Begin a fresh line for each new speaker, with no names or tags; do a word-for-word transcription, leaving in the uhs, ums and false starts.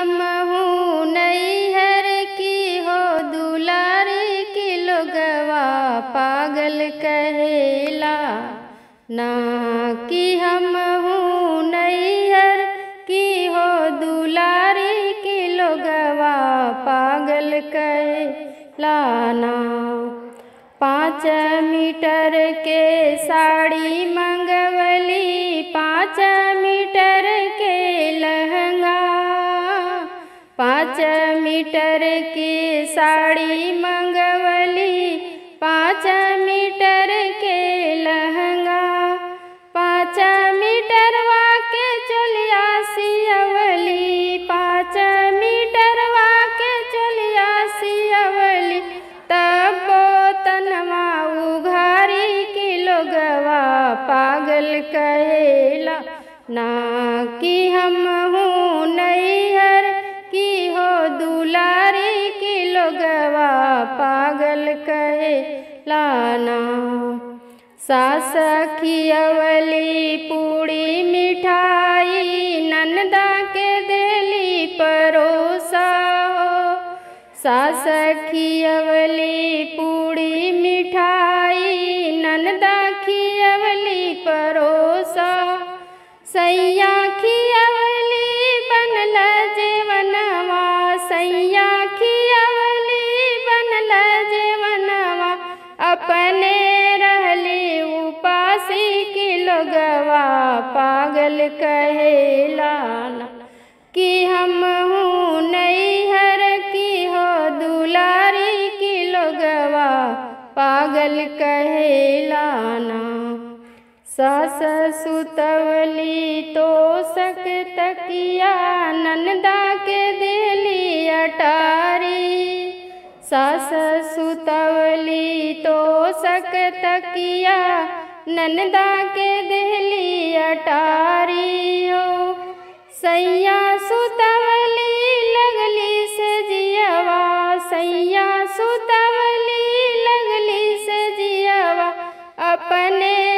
हम हूँ नैहर की हो दुलारी की लोगवा पागल कहेला ना कि हम हूँ नैहर की हो दुलारी की लोगवा पागल कहेला ना। पाँच मीटर के साड़ी मंगवली पाँच मीटर के लहंगा, पाँच मीटर की साड़ी मंगवली पाँच मीटर के लहंगा, पाँच मीटरवा के चोलिया सियवली पाँच मीटरवा के चोलिया सियवली तब तनवा उघारी की लोगवा पागल कहेला ना कि हम हूँ नैहर की हो दुलारी की लोगवा पागल कहेला ना। सास खियवली पूड़ी मिठाई ननदा के देली परोसा हो, सास खियवली पूड़ी मिठाई ननदा खियवली परोसा, सैया खियवली बनल जेवनवा सैया खियवली बनल जेवनवा अपने रहली उपासी की लोगवा पागल कहेला ना कि हम हूँ नैहर की हो दुलारी की लोगवा पागल कहेला ना। सास सुतवली तो सक तकिया ननदा के देली अटारी, सास सुतवली तो सक तकिया ननदा के देली अटारी हो, सैया सुतवली लगली से जियवा सैया सुतवली लगली से जियवा अपने